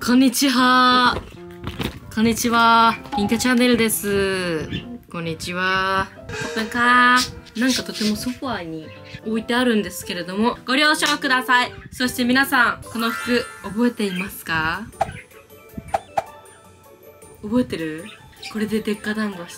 こんにちは。こんにちは。リンカチャンネルです。こんにちは。なんかとてもソファーに置いてあるんですけれども、ご了承ください。そして皆さん、この服、覚えていますか？覚えてる？これででっか団子して、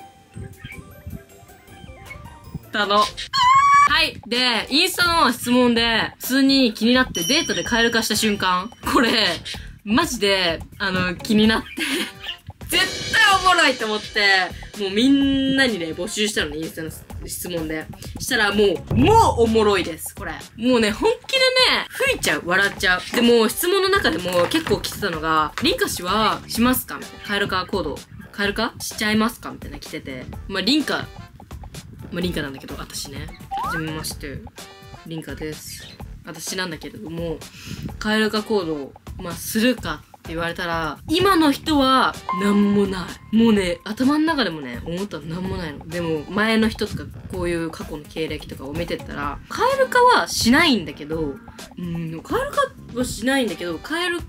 はい。で、インスタの質問で、普通に気になってデートでカエル化した瞬間、これ、マジで、気になって、絶対おもろいと思って、もうみんなにね、募集したのね、インスタの質問で。したらもうおもろいです、これ。もうね、本気でね、吹いちゃう、笑っちゃう。でも、質問の中でも結構来てたのが、リンカ氏はしますかみたいな。カエル化行動。カエル化しちゃいますかみたいな来てて。リンカなんだけど、私ね。はじめまして。リンカです。私なんだけれども、カエル化行動、するかって言われたら、今の人は、なんもない。もうね、頭の中でもね、思ったらなんもないの。でも、前の人とか、こういう過去の経歴とかを見てったら、カエル化はしないんだけど、カエル化はしないんだけど、カエル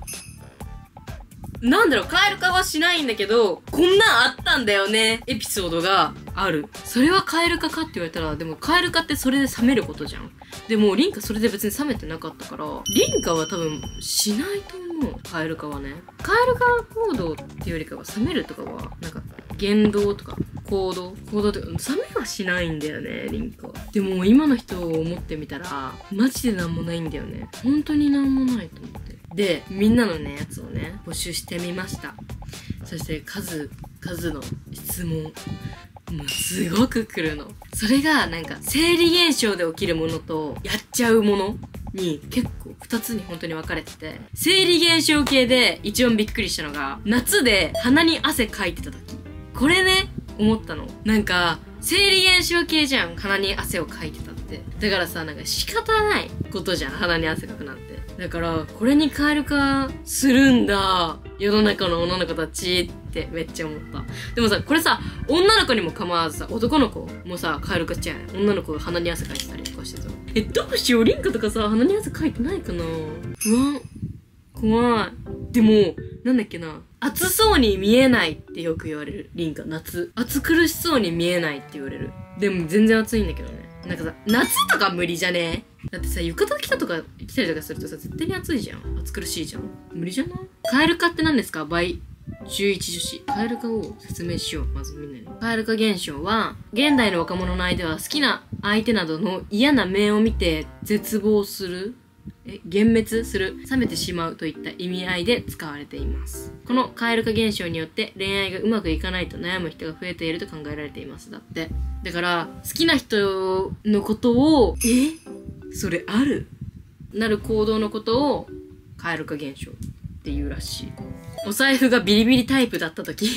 化はしないんだけど、こんなんあったんだよね、エピソードがある。それはカエル化かって言われたら、でもカエル化ってそれで冷めることじゃん。でも、リンカそれで別に冷めてなかったから、リンカは多分しないと思う、カエル化はね。カエル化行動っていうよりかは、冷めるとかは、言動とか、行動とか、冷めはしないんだよね、リンカは。でも、今の人を思ってみたら、マジでなんもないんだよね。本当になんもないと思って。で、みんなのね、やつをね、募集してみました。そして、数の質問。もうすごく来るの。それが生理現象で起きるものと、やっちゃうものに結構2つに本当に分かれてて、生理現象系で一番びっくりしたのが、夏で鼻に汗かいてた時。これね、思ったの。生理現象系じゃん、鼻に汗をかいてたって。だからさ、仕方ないことじゃん、鼻に汗かくなんて。だから、これにカエル化するんだ、世の中の女の子たちってめっちゃ思った。でもさ、これさ、女の子にも構わずさ、男の子もさ、カエル化しちゃうよね。女の子が鼻に汗かいてたりとかしてさ。どうしよう、リンカとかさ、鼻に汗かいてないかな？不安。怖い。でも、暑そうに見えないってよく言われる。リンカ、夏。暑苦しそうに見えないって言われる。でも全然暑いんだけどね。夏とか無理じゃね？だってさ、浴衣着たりとかするとさ、絶対に暑いじゃん。暑苦しいじゃん。無理じゃない？カエル化って何ですか？中1女子。カエル化を説明しよう。まずみんなに。カエル化現象は、現代の若者の間では好きな相手などの嫌な面を見て絶望する。幻滅する、冷めてしまうといった意味合いで使われています。このカエル化現象によって恋愛がうまくいかないと悩む人が増えていると考えられています。だって。だから、好きな人のことを、それある？なる行動のことを、カエル化現象っていうらしい。お財布がビリビリタイプだった時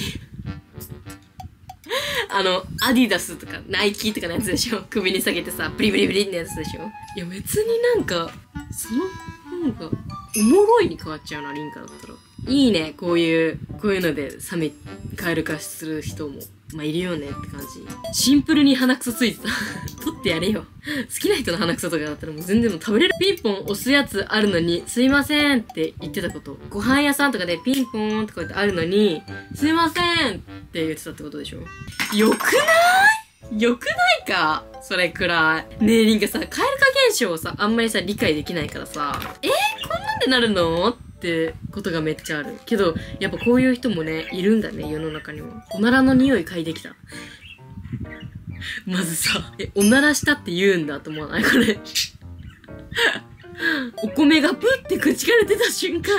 アディダスとかナイキとかのやつでしょ？首に下げてさ、ブリブリブリってやつでしょ？いや別にその方がおもろいに変わっちゃうな、リンカだったら。いいね、こういうのでカエル化する人も。いるよねって感じ。シンプルに鼻くそついてた。取ってやれよ。好きな人の鼻くそとかだったらもう全然食べれる。ピンポン押すやつあるのに、すいませんって言ってたこと。ご飯屋さんとかでピンポーンとかってあるのに、すいませんって言ってたってことでしょ？よくないか？それくらい。ねえ、リンカさ、カエル化現象をさ、あんまりさ、理解できないからさ、こんなんでなるの？ってことがめっちゃある。けど、やっぱこういう人もね、いるんだね、世の中には。おならの匂い嗅いできた。まずさ、おならしたって言うんだと思わない？これ。お米がプって口から出た瞬間。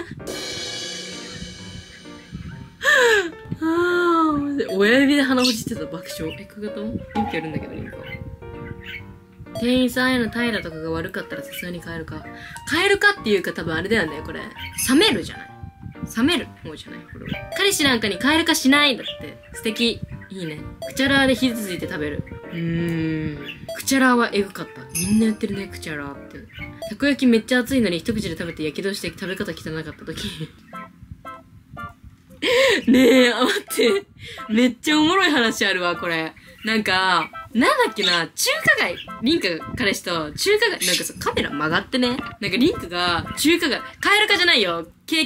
親指で鼻ほじってた爆笑。かかと元気あるんだけど、リンカ。店員さんへの態度とかが悪かったらさすがにカエル化。カエル化っていうか多分あれだよね、これ。冷めるじゃない？冷める方じゃない？これは。彼氏なんかにカエル化しないだって。素敵。いいね。クチャラーで火ついて食べる。クチャラーはエグかった。みんなやってるね、クチャラーって。たこ焼きめっちゃ熱いのに一口で食べて火傷して食べ方汚かった時。ねえ、待って。めっちゃおもろい話あるわ、これ。なんだっけな、中華街、リンカが彼氏と中華街、カメラ曲がってね。リンカが中華街、カエル化じゃないよ。経験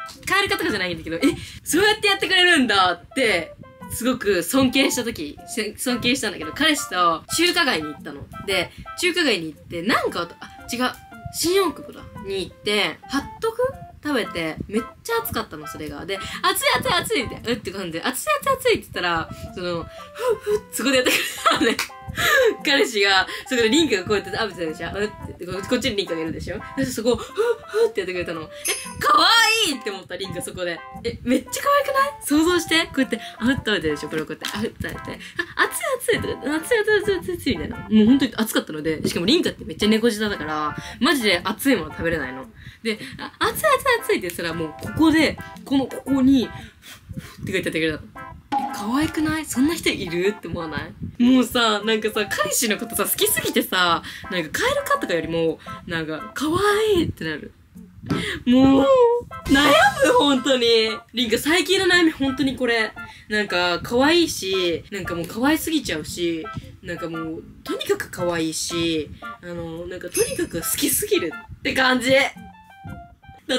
カエル化とかじゃないんだけど、そうやってやってくれるんだって、すごく尊敬したんだけど、彼氏と中華街に行ったの。で、中華街に行って、違う、新大久保だ。に行って、ハットグ食べて、めっちゃ暑かったの、それが。で、暑いって、って感じで、暑いって言ったら、そこでやってくれたのね。彼氏が、そこでリンカがこうやって食べてたでしょってこっちにリンカがいるでしょで、そこを、ってやってくれたの。かわいいって思った、リンカそこで。めっちゃ可愛くない想像して。こうやって、食べてるでしょこれをこうやって、食べて。暑いとか、暑いみたいな。もう本当に暑かったので、しかもリンカってめっちゃ猫舌だから、マジで熱いもの食べれないの。で、暑いって言ったら、もうここで、ここに、って書いてあってくれたの。可愛くないそんな人いるって思わないもうさ、なんかさ、彼氏のことさ、好きすぎてさ、なんかカエル化とかよりも、なんか、可愛いってなる。もう、悩む、本当に。リンカ最近の悩み本当にこれ。なんか、可愛いし、なんかもう可愛すぎちゃうし、なんかもう、とにかく可愛いし、なんかとにかく好きすぎるって感じ。だって、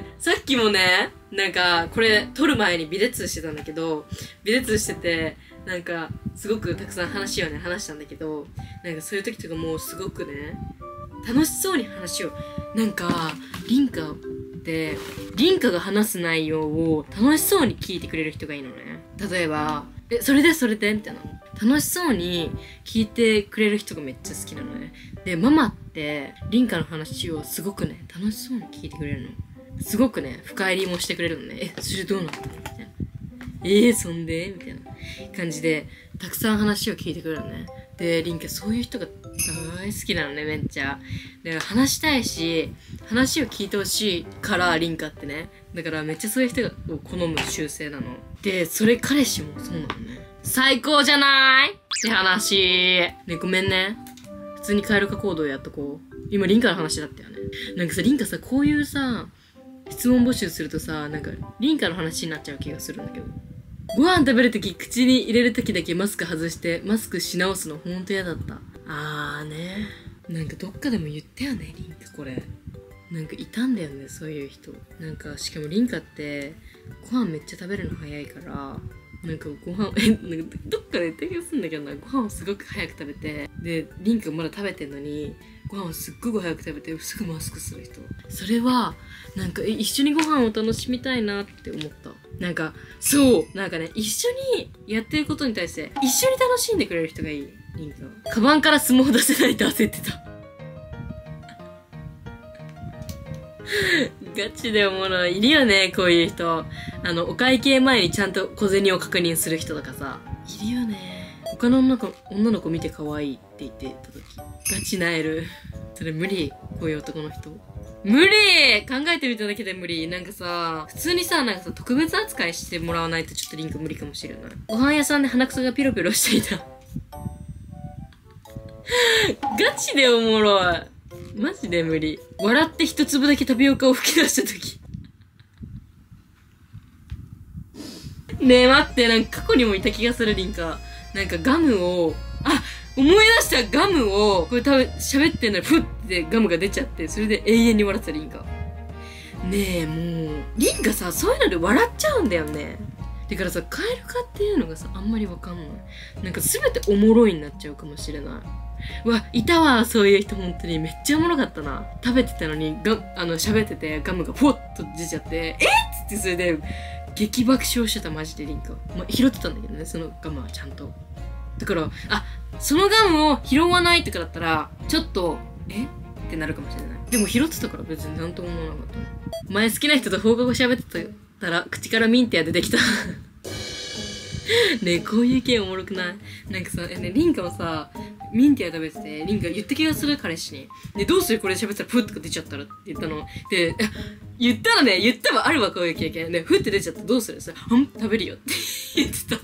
さっきもね、なんか、これ、撮る前にビデ通してたんだけど、ビデ通してて、なんか、すごくたくさん話したんだけど、なんかそういう時とかもうすごくね、楽しそうに話を、なんか、リンカが話す内容を楽しそうに聞いてくれる人がいいのね。例えば、それでみたいな。楽しそうに聞いてくれる人がめっちゃ好きなのね。で、ママって、リンカの話をすごくね、楽しそうに聞いてくれるの。すごくね、深入りもしてくれるのね。それどうなったのみたいな。そんでみたいな感じで、たくさん話を聞いてくれるのね。で、リンカそういう人が大好きなのね、めっちゃ。だから話したいし、話を聞いてほしいから、リンカってね。だからめっちゃそういう人を好む習性なの。で、彼氏もそうなのね。最高じゃないって話。ね、ごめんね。普通にカエル化行動やっとこう。今、リンカの話だったよね。なんかさ、リンカさ、こういうさ、質問募集するとさ、なんか、リンカの話になっちゃう気がするんだけど。ご飯食べるとき、口に入れるときだけマスク外して、マスクし直すのほんと嫌だった。ね。なんかどっかでも言ったよね、リンカこれ。なんかいたんだよね、そういう人。なんか、しかもリンカって、ご飯めっちゃ食べるの早いから、なんかご飯、なんかどっかで言った気がするんだけどな、ご飯をすごく早く食べて、で、リンカまだ食べてんのに、ご飯をすっごく早く食べて、すぐマスクする人。それは、なんか、一緒にご飯を楽しみたいなって思った。なんか、そうなんかね、一緒にやってることに対して、一緒に楽しんでくれる人がいい、リンカ。カバンからスマホ出せないと焦ってた。ガチでおもろい。いるよね、こういう人。お会計前にちゃんと小銭を確認する人とかさ。いるよね。他の女の子見て可愛いって言ってた時。ガチなえる。それ無理。こういう男の人。無理考えてみただけで無理。なんかさ、普通にさ、なんかさ、特別扱いしてもらわないとちょっとリンク無理かもしれない。ご飯屋さんで鼻くそがピロピロしていた。ガチでおもろい。マジで無理。笑って一粒だけタピオカを吹き出したとき。ねえ待って、なんか過去にもいた気がする、リンカ。なんかガムを、思い出したガムを、これ喋ってんのに、ふってガムが出ちゃって、それで永遠に笑ってたリンカ。ねえ、もう、リンカさ、そういうので笑っちゃうんだよね。だからさ、カエル化っていうのがさ、あんまりわかんない。なんか全ておもろいになっちゃうかもしれない。いたわ、そういう人本当に。めっちゃおもろかったな。食べてたのに、喋ってて、ガムがふわっと出ちゃって、っつって、それで、激爆笑してた、マジでリンカ。拾ってたんだけどね、そのガムはちゃんと。だから、そのガムを拾わないとかだったら、ちょっと、ってなるかもしれない。でも拾ってたから別になんとも思わなかった。前好きな人と放課後喋ってたら、口からミンティア出てきた。ねえ、こういう系おもろくない？なんかさ、リンカもさ、ミンティア食べてて、リンカ言った気がする、彼氏に。で、どうするこれ喋ってたらプッとか出ちゃったらって言ったの。で、言ったわ、あるわ、こういう経験。で、ふって出ちゃったらどうするさ、食べるよって言ってた。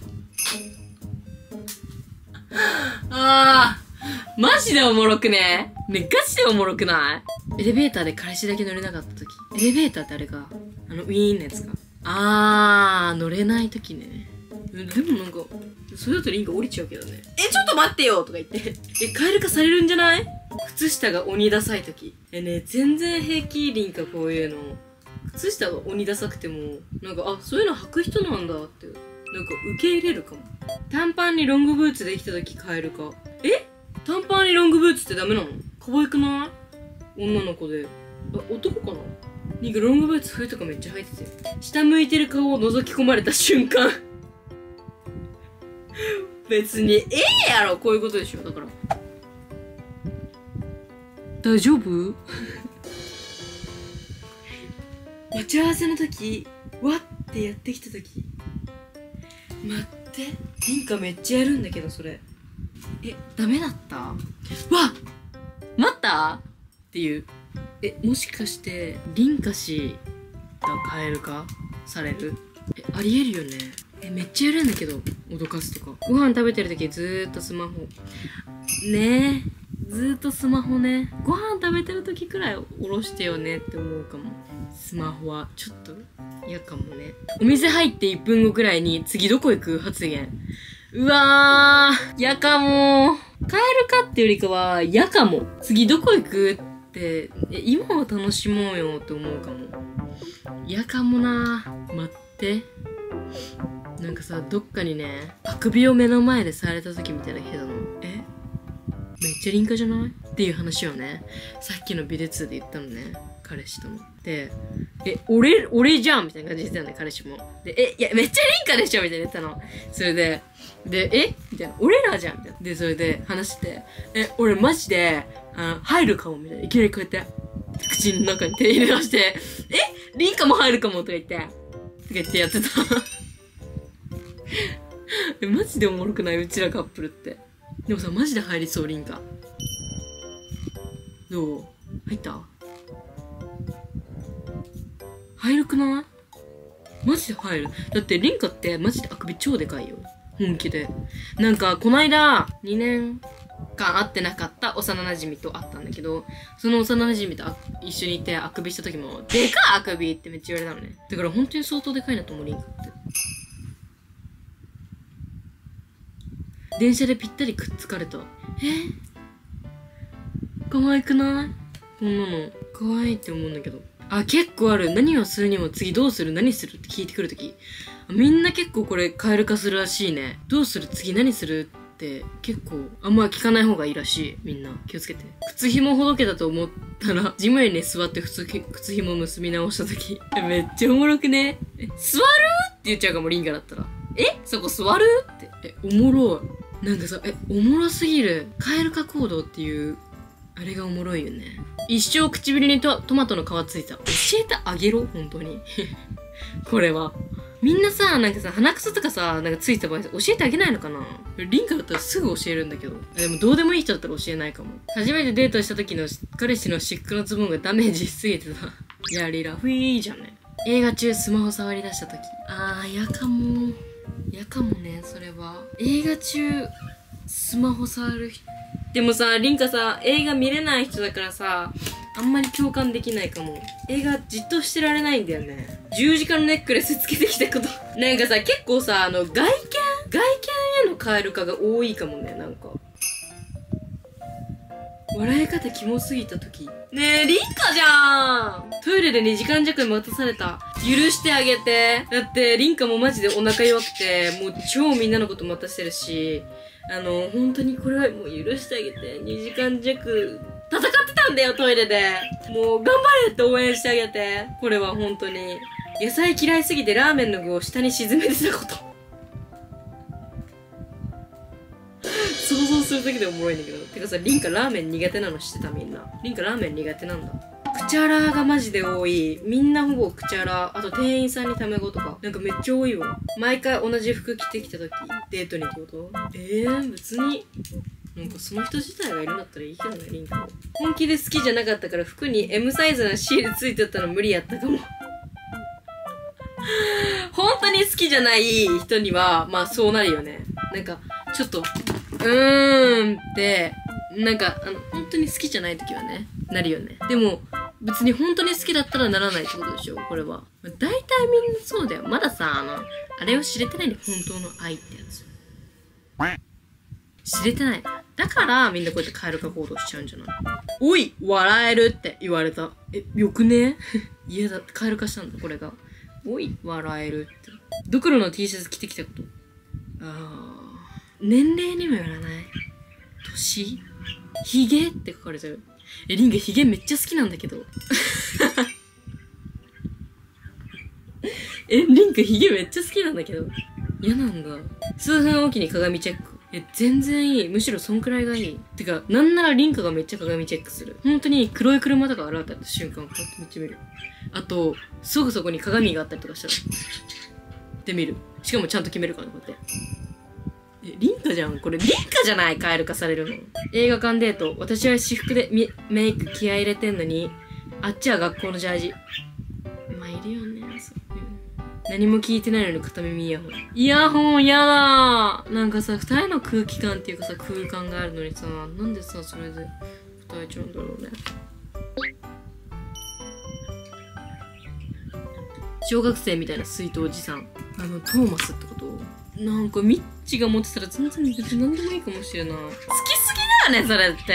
マジでおもろくね？ね、ガチでおもろくない？エレベーターで彼氏だけ乗れなかった時。エレベーターってあれか、ウィーンのやつか。乗れない時ね。でもなんか、それだとリンカ降りちゃうけどね。ちょっと待ってよとか言って。カエル化されるんじゃない？靴下が鬼ダサい時。ね、全然平気、リンカこういうの。 靴下が鬼ダサくても、なんか、あ、そういうの履く人なんだって、なんか受け入れるかも。短パンにロングブーツできた時カエル化。え？短パンにロングブーツってダメなの？可愛くない？女の子で。あ、男かな？なんかロングブーツ冬とかめっちゃ履いてて。下向いてる顔を覗き込まれた瞬間。別に、やろこういうことでしょだから。大丈夫？待ち合わせの時、わってやってきた時。待って。リンカめっちゃやるんだけど、それ。ダメだった？わっ待ったっていう。もしかして、リンカ氏がカエル化される？ありえるよね。めっちゃやるんだけど、脅かすとか。ご飯食べてる時ずーっとスマホ。ねえ。ずーっとスマホね。ご飯食べてる時くらい下ろしてよねって思うかも。スマホはちょっと嫌かもね。お店入って1分後くらいに次どこ行く発言。うわー、嫌かも。帰るかってよりかは嫌かも。次どこ行くって、今を楽しもうよって思うかも。嫌かもな。待って。なんかさ、どっかにね、あくびを目の前でされた時みたいな人なの。めっちゃリンカじゃないっていう話をね、さっきのビデ2で言ったのね、彼氏とも。で、俺じゃんみたいな感じで言ってたのね、彼氏も。で、いや、めっちゃリンカでしょみたいな言ったの。それで、みたいな、俺らじゃんみたいな。で、それで話して、俺マジで、入るかもみたいな。いきなりこうやって、口の中に手入れ出して、リンカも入るかもとか言って、やってた。マジでおもろくないうちらカップルって。でもさ、マジで入りそう、リンカ。どう？入った？入るくない？マジで入る。だってリンカってマジであくび超でかいよ。本気で。なんか、こないだ、2年間会ってなかった幼馴染と会ったんだけど、その幼馴染と一緒にいてあくびした時も、でかいあくびってめっちゃ言われたのね。だから本当に相当でかいなと思う、リンカって。電車でぴったりくっつかれた。可愛くない？こんなの。可愛いって思うんだけど。結構ある。何をするにも次どうする？何する？って聞いてくるとき。みんな結構これカエル化するらしいね。どうする？次何する？って結構あんま聞かない方がいいらしい。みんな。気をつけて。靴紐ほどけたと思ったら、地面に座って靴紐結び直したとき。めっちゃおもろくね？座る？って言っちゃうかも、リンカだったら。そこ座る？って。おもろい。なんかさ、おもろすぎる。カエル化行動っていう、あれがおもろいよね。一生唇にトマトの皮ついた。教えてあげろ本当に。これは。みんなさ、なんかさ、鼻くそとかさ、なんかついた場合教えてあげないのかな？リンカだったらすぐ教えるんだけど。でもどうでもいい人だったら教えないかも。初めてデートした時の彼氏のシックのズボンがダメージしすぎてた。やりらふいーじゃんね。映画中スマホ触り出した時。嫌かも。嫌かもね、それは。映画中、スマホ触る人。でもさ、リンカさ、映画見れない人だからさ、あんまり共感できないかも。映画じっとしてられないんだよね。十字架のネックレスつけてきたこと。なんかさ、結構さ、外見へのカエル化が多いかもね、なんか。笑い方キモすぎた時。ねえ、リンカじゃん！トイレで2時間弱待たされた。許してあげて。だって、リンカもマジでお腹弱くて、もう超みんなのこと待たせるし、本当にこれはもう許してあげて。2時間弱、戦ってたんだよ、トイレで。もう、頑張れって応援してあげて。これは本当に。野菜嫌いすぎてラーメンの具を下に沈めてたこと。想像するだけでおもろいんだけど。てかさ、リンカラーメン苦手なの知ってたみんな。リンカラーメン苦手なんだ。口洗がマジで多い。みんなほぼ口洗。あと店員さんにタメ語とか。なんかめっちゃ多いわ。毎回同じ服着てきた時、デートにってこと？別に。なんかその人自体がいるんだったらいいけどね、リンカも。本気で好きじゃなかったから服に M サイズのシールついてたの無理やったかも。本当に好きじゃない人には、まあそうなるよね。なんか、ちょっと、って、なんか、本当に好きじゃない時はね、なるよね。でも、別に本当に好きだったらならないってことでしょ、これは。大体みんなそうだよ。まださ、あれを知れてないんで、本当の愛ってやつ。知れてない。 だからみんなこうやってカエル化行動しちゃうんじゃない？おい笑えるって言われた。よくね嫌だってカエル化したんだ、これが。おい笑えるって。ドクロの T シャツ着てきたこと。年齢にもよらない。年？ヒゲって書かれてる。リンがヒゲめっちゃ好きなんだけど。リンがヒゲめっちゃ好きなんだけど。嫌なんだ。数分おきに鏡チェック。全然いい。むしろそんくらいがいい。てか、なんならリンカがめっちゃ鏡チェックする。本当に黒い車とか現れた瞬間、こうやってめっちゃ見る。あと、すぐそこに鏡があったりとかしたら。で見る。しかもちゃんと決めるからね、こうやって。リンカじゃん。これリンカじゃない？カエル化されるの。映画館デート。私は私服でメイク気合い入れてんのに、あっちは学校のジャージ。まあ、いるよね。何も聞いてないのに片耳イヤホン。イヤホンやだー。なんかさ、二人の空気感っていうかさ、空間があるのにさ、なんでさ、それで答えちゃうんだろうね。小学生みたいな水筒おじさん。トーマスってこと？なんかミッチが持ってたら全然別に何でもいいかもしれない。好きすぎだよね、それって。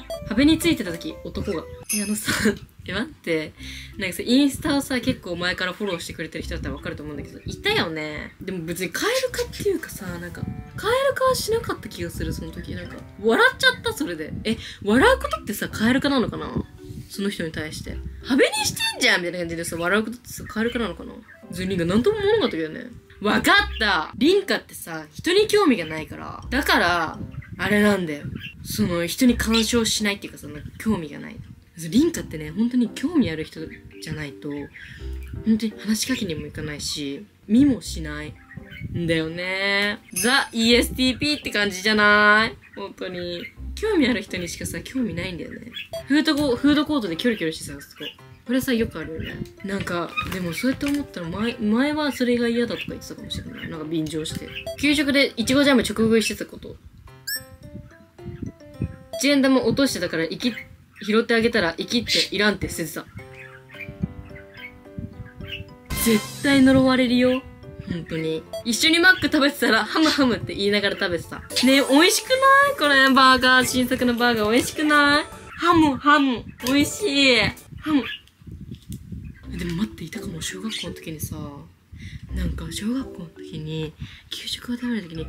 壁についてた時、男が。待って。なんかさ、インスタをさ、結構前からフォローしてくれてる人だったらわかると思うんだけど、いたよね。でも別にカエル化っていうかさ、なんか、カエル化はしなかった気がする、その時。なんか、笑っちゃった、それで。笑うことってさ、カエル化なのかな？その人に対して。壁にしてんじゃんみたいな感じでさ、笑うことってさ、カエル化なのかな？リンがなんとも思わなかったけどね。わかった！リンカってさ、人に興味がないから、だから、あれなんだよ。人に干渉しないっていうかさ、興味がない。リンカってね、本当に興味ある人じゃないと、本当に話しかけにもいかないし、見もしないんだよね。ザ・ ESTP って感じじゃない本当に。興味ある人にしかさ、興味ないんだよね。フードコートでキョロキョロしてさ、これさ、よくあるよね。なんか、でもそうやって思ったら前はそれが嫌だとか言ってたかもしれない。なんか便乗して。給食でイチゴジャム直食いしてたこと。1円玉落としてたから拾ってあげたら生きっていらんって捨ててた。絶対呪われるよ。本当に。一緒にマック食べてたらハムハムって言いながら食べてた。ねえ、美味しくないこれ、バーガー。新作のバーガー美味しくないハム。美味しい。ハム。でも待って、いたかも。小学校の時にさ、なんか小学校の時に給食を食べる時に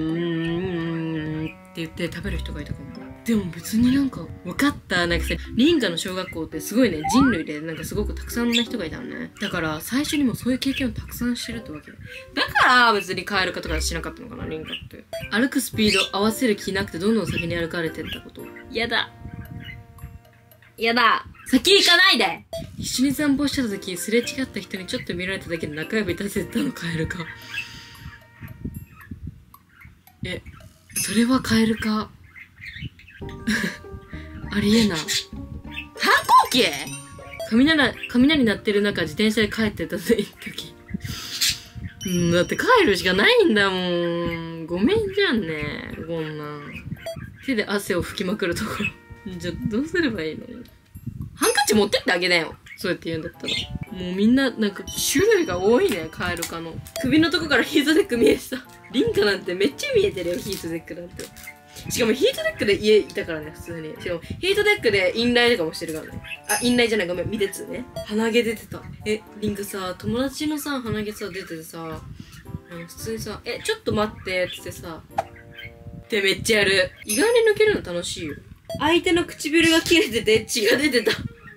って言って食べる人がいたかも。でも別になんか分かった。なんかさ、リンカの小学校ってすごいね、人類でなんかすごくたくさんな人がいたのね。だから最初にもそういう経験をたくさんしてるってわけ。だから別にカエル化とかしなかったのかな、リンカって。歩くスピード合わせる気なくてどんどん先に歩かれてったこと。やだ。先行かないで。一緒に散歩してた時、すれ違った人にちょっと見られただけで中指立ててたのカエルか。それはカエルか。ありえない。反抗期？雷鳴ってる中、自転車で帰ってた時。だって帰るしかないんだもん。ごめんじゃんね。こんなん。手で汗を拭きまくるところ。じゃあどうすればいいの？ハンカチ持ってってあげなよ。そうやって言うんだったら。もうみんな、なんか種類が多いね、カエル化の。首のとこからヒートテック見えてた。リンカなんてめっちゃ見えてるよ、ヒートテックなんて。しかもヒートテックで家いたからね、普通に。しかもヒートテックでインライとかもしてるからね。インライじゃない、ごめん、ミテツね。鼻毛出てた。リンカさ、友達のさ、鼻毛さ、出ててさ、普通にさ、ちょっと待って、つってさ、ってめっちゃやる。意外に抜けるの楽しいよ。相手の唇が切れてて血が出てた。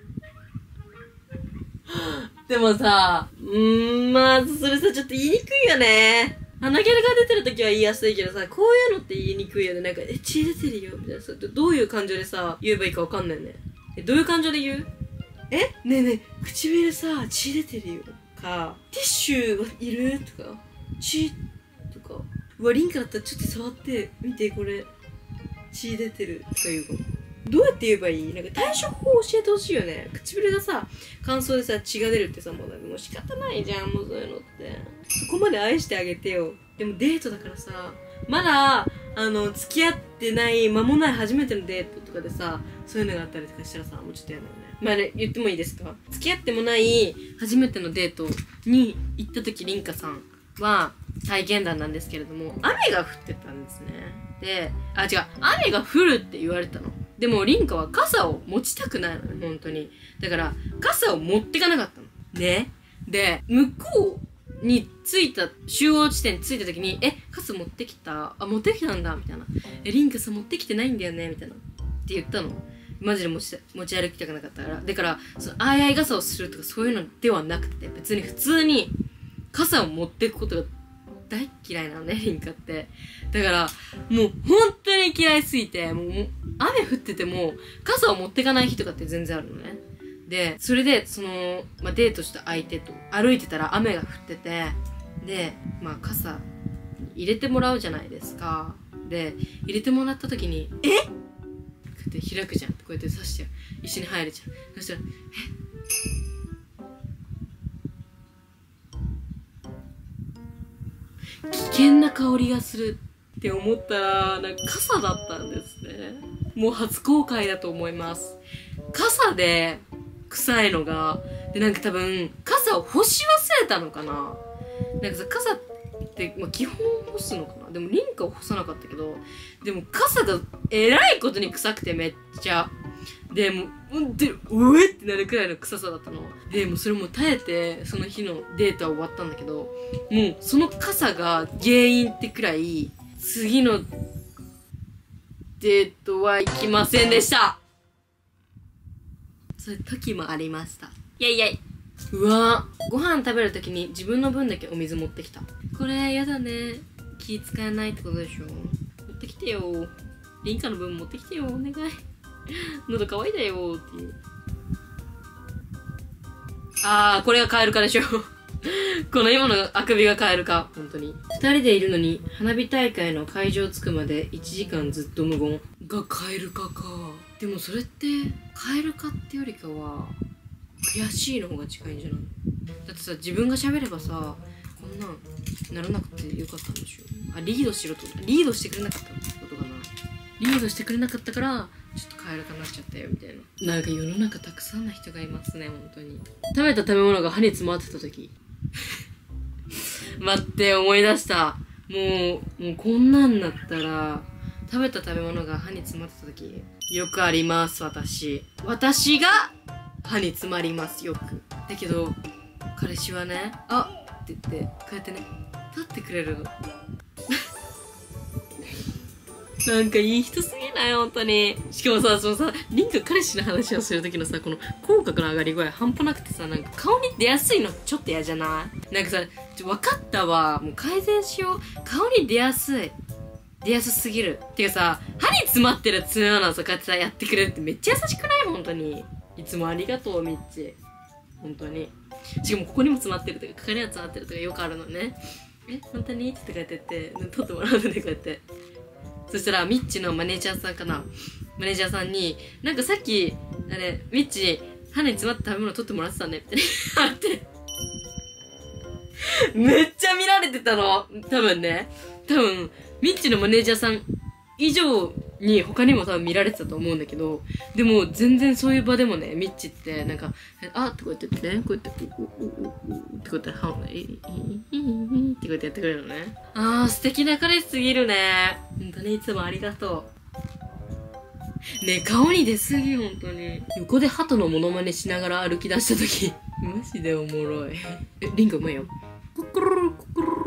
でもさ、まあ、それさ、ちょっと言いにくいよね。鼻毛が出てるときは言いやすいけどさ、こういうのって言いにくいよね。なんか、血出てるよ。みたいなさ、どういう感情でさ、言えばいいかわかんないね。どういう感情で言う？ねえねえ、唇さ、血出てるよ。か、ティッシュはいるとか、血とか。うわ、リンカだったらちょっと触って、見て、これ、血出てるとか言うかも。どうやって言えばいい？なんか対処法教えてほしいよね。唇がさ、乾燥でさ、血が出るってさ、もう仕方ないじゃん、もうそういうのって。そこまで愛してあげてよ。でもデートだからさ、まだ、付き合ってない、間もない初めてのデートとかでさ、そういうのがあったりとかしたらさ、もうちょっとやだよね。まあね、言ってもいいですか？付き合ってもない初めてのデートに行った時、リンカさん、 は体験談なんですけれども、雨が降ってたんですね。で、違う、雨が降るって言われたの。でも、リンカは傘を持ちたくないのね、本当に。だから、傘を持ってかなかったの。ね。で、向こうに着いた、集合地点に着いた時に、傘持ってきた？持ってきたんだ、みたいな。リンカさ、持ってきてないんだよね、みたいな。って言ったの。マジで持ち歩きたくなかったから。だから、あいあい傘をするとかそういうのではなくて、別に普通に傘を持っていくことが大嫌いなのね、リンカって。だから、もう本当に嫌いすぎて、もう雨降ってても傘を持ってかない日とかって全然あるのね。で、それで、デートした相手と歩いてたら雨が降ってて、で、傘入れてもらうじゃないですか。で、入れてもらった時に、こうやって開くじゃん。こうやって刺して一緒に入るじゃん。そしたら、危険な香りがするって思ったら、なんか傘だったんですね。もう初公開だと思います。傘で臭いのが、で、なんか多分、傘を干し忘れたのかな。なんかさ、傘って、基本干すのかな。でも、リンカは干さなかったけど、でも傘がえらいことに臭くてめっちゃ。で、もうえってなるくらいの臭さだったの。で、もうそれも耐えて、その日のデートは終わったんだけど、もうその傘が原因ってくらい、次のデートは行きませんでした。そういう時もありました。イェイイェイ。うわぁ。ご飯食べる時に自分の分だけお水持ってきた。これやだね。気使えないってことでしょ。持ってきてよ。リンカの分持ってきてよ。お願い。喉乾いたよっていう。これがカエル化でしょ。この今のあくびがカエル化。本当に。二人でいるのに、花火大会の会場着くまで1時間ずっと無言。がカエル化か。でもそれって、カエル化ってよりかは、悔しいの方が近いんじゃない？だってさ、自分が喋ればさ、こんなんならなくてよかったんでしょ。リードしろと。リードしてくれなかったってことかな。リードしてくれなかったから、ちょっとカエル化になっちゃったよ、みたいな。なんか世の中たくさんの人がいますね、本当に。食べた食べ物が歯に詰まってた時。待って、思い出した。もうこんなんなったら、食べた食べ物が歯に詰まってた時、よくあります、私。私が歯に詰まります、よく。だけど、彼氏はね、って言って、こうやってね、立ってくれるの。なんかいい人すぎない本当に。しかもさ、リンカ彼氏の話をするときのさ、この口角の上がり具合半端なくてさ、なんか顔に出やすいのちょっと嫌じゃない？なんかさ、分かったわ。もう改善しよう。顔に出やすい。出やすすぎる。てかさ、歯に詰まってる爪のさ、こうやってさ、やってくれるってめっちゃ優しくない本当に。いつもありがとう、みっち。本当に。しかもここにも詰まってるとか、ここにも詰まってるとかよくあるのね。本当にってこうやって言って、撮ってもらうのね、こうやって。そしたら、ミッチのマネージャーさんかな。マネージャーさんに、なんかさっき、ミッチ、歯に詰まった食べ物取ってもらってたね、って言って。めっちゃ見られてたの。多分、ミッチのマネージャーさん以上に他にも多分見られてたと思うんだけど、でも全然そういう場でもね、ミッチって、なんか、ってこうやってね、こうやって、ってこうやって、ってこうやってやってくれるのね。素敵な彼氏すぎるね。ほんとにいつもありがとう。ね、顔に出すぎ、ほんとに。横で鳩のモノマネしながら歩き出した時、マジでおもろい。リンカうまいよ。コクルルコクルル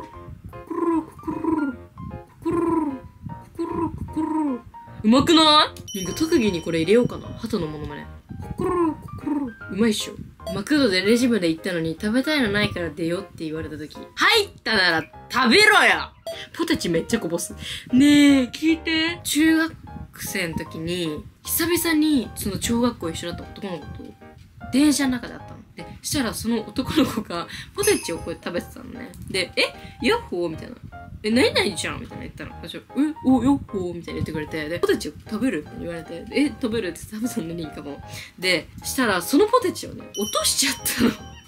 うまくない？なんか特技にこれ入れようかな。鳩のモノマネ。うまいっしょ。マクドでレジまで行ったのに食べたいのないから出よって言われた時。入ったなら食べろよ！ポテチめっちゃこぼす。ねえ、聞いて。中学生の時に、久々にその小学校一緒だった男の子と電車の中で会ったの。で、したらその男の子がポテチをこうやって食べてたのね。で、ヤッホーみたいな。何々じゃんみたいな言ったの。私は、ヤッホーみたいな言ってくれて、で、ポテチを食べるって言われて、食べるって食べたのね、リンカも。で、したら、そのポテチをね、落としちゃったの。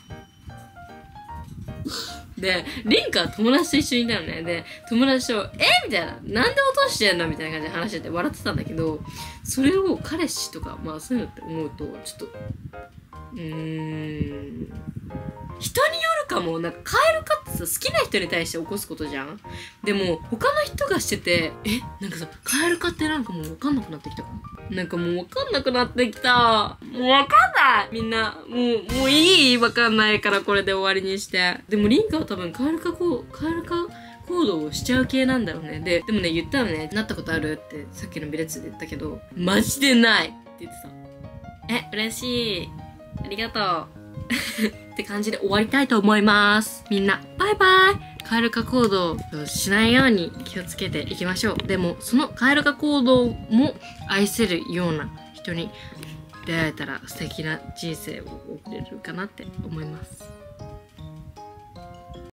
で、リンカは友達と一緒にいたのね。で、友達と、みたいな。なんで落としてんのみたいな感じで話してて笑ってたんだけど、それを彼氏とか、そういうのって思うと、ちょっと、人によるかも。なんか、カエル化っってさ、好きな人に対して起こすことじゃん。でも、他の人がしてて、なんかさ、カエル化ってなんかもうわかんなくなってきたかも。なんかもうわかんなくなってきた。もうわかんないみんな、もういいわかんないからこれで終わりにして。でもリンカは多分カエル化行動をしちゃう系なんだろうね。でもね、言ったらね、なったことあるってさっきのビレッツで言ったけど、マジでないって言ってた。嬉しい。ありがとう。って感じで終わりたいと思います。みんな、バイバイ。カエル化行動をしないように気をつけていきましょう。でも、そのカエル化行動も愛せるような人に出会えたら素敵な人生を送れるかなって思います。